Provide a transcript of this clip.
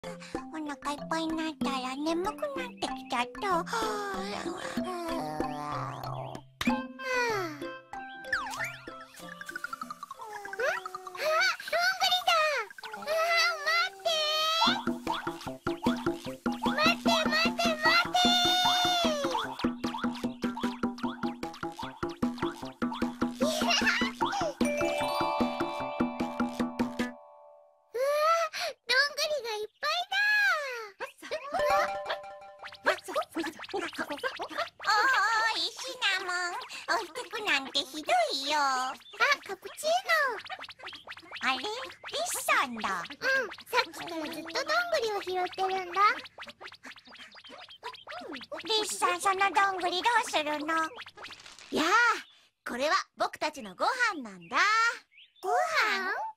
お腹いっぱいになったら眠くなってきちゃった。置いてくなんてひどいよ。あ、カプチーノ。あれ、リスさんだ。さっきからずっとどんぐりを拾ってるんだ。リスさん、そのどんぐりどうするの？ やあ、これは僕たちのご飯なんだ。 ご飯？